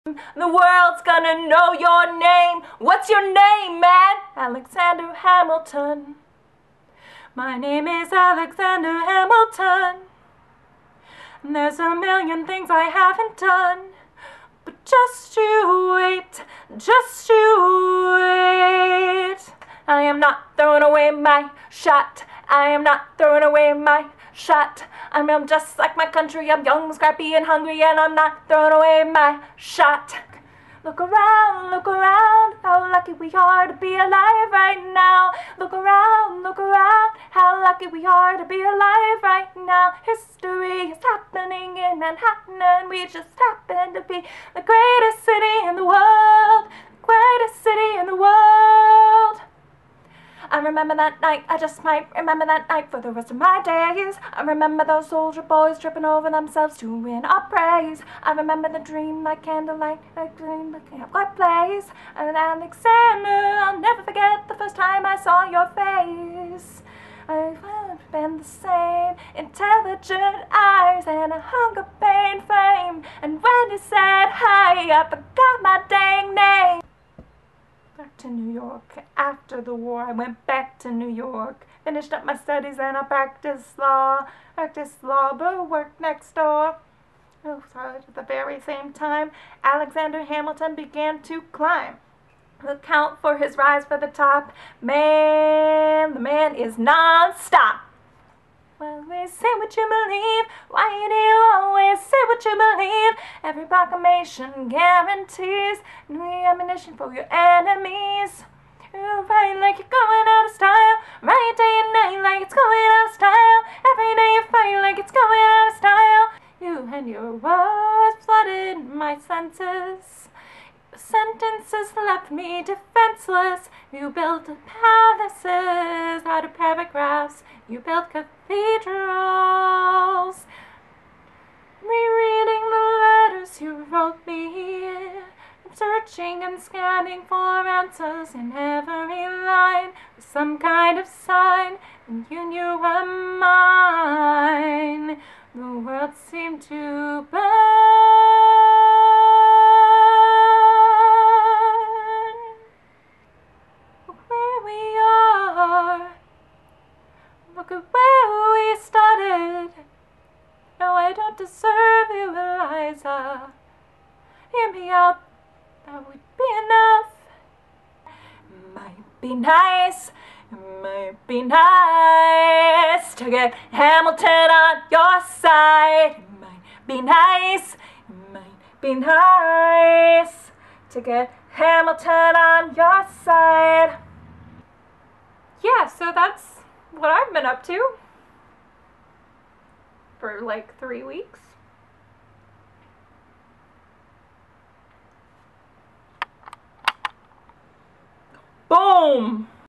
The world's gonna know your name. What's your name, man? Alexander Hamilton. My name is Alexander Hamilton. There's a million things I haven't done, but just you wait, just you wait. I am not throwing away my shot. I am not throwing away my shot. I'm just like my country. I'm young, scrappy, and hungry, and I'm not throwing away my shot. Look around, how lucky we are to be alive right now. Look around, how lucky we are to be alive right now. History is happening in Manhattan, and we just happen to be the greatest city in the world, greatest city in the world. I remember that night, I just might remember that night for the rest of my days. I remember those soldier boys tripping over themselves to win our praise. I remember the dream like candlelight, like gleam, like what place. And Alexander, I'll never forget the first time I saw your face. I've been the same, intelligent eyes and a hunger pain frame. And when you said hi, I forgot my dang name. Back to New York. After the war, I went back to New York. Finished up my studies and I practiced law, but worked next door. Oh, sorry, at the very same time, Alexander Hamilton began to climb. Account for his rise for the top. Man, the man is non-stop. Always say what you believe. Why do you always say what you believe? Every proclamation guarantees new ammunition for your enemies. You fight like you're going out of style. Right day and night like it's going out of style. Every day you fight like it's going out of style. You and your words flooded my senses. Sentences left me defenseless. You built palaces out of paragraphs. You built cathedrals. Rereading the letters you wrote me, I'm searching and scanning for answers in every line, with some kind of sign, and you knew were mine. The world seemed to burn. Look at where we started. No, I don't deserve you, Eliza. Hear me out, that would be enough. Might be nice to get Hamilton on your side. It might be nice to get Hamilton on your side. Yeah, so that's what I've been up to for like 3 weeks. Boom!